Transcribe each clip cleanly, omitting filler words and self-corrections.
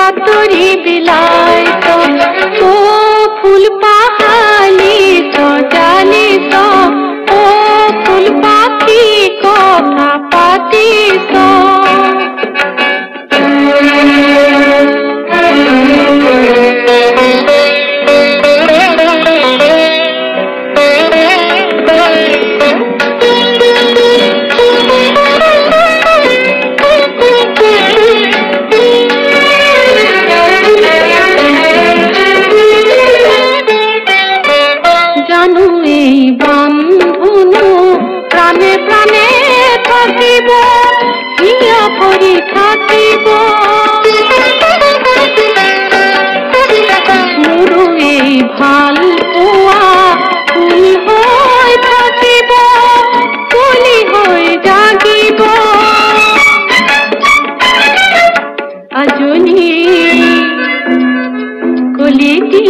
बातरी बिलाई तो ओ फूल पाहाली तो जाली तो ओ फूल पाखी कथा पाती तो बंधुनु प्राणे प्राणे থাকিব হিয়া পৰি থাকিব মোৰো এই ভাল পোৱা ফুল হৈ থাকিব কলি হৈ জাগিব আজনী কলিটি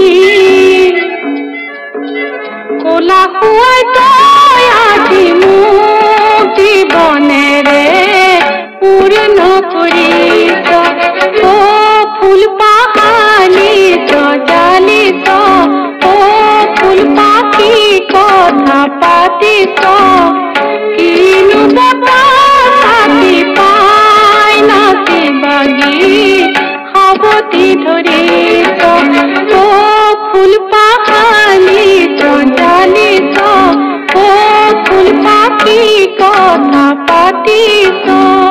কোলা হুয়াই তই আজি মোক জীবনেৰে পূৰ্ণ কৰিছ অ ফুল পাহালি জালিছ অ ফুল পাখি কথা পাতিছ কিনো বতাহ পাই নাচি বাগি সাৱতি ধৰিছ অ ফুল পাহালি জালিছ অ ফুল পাখি কথা পাতিছ।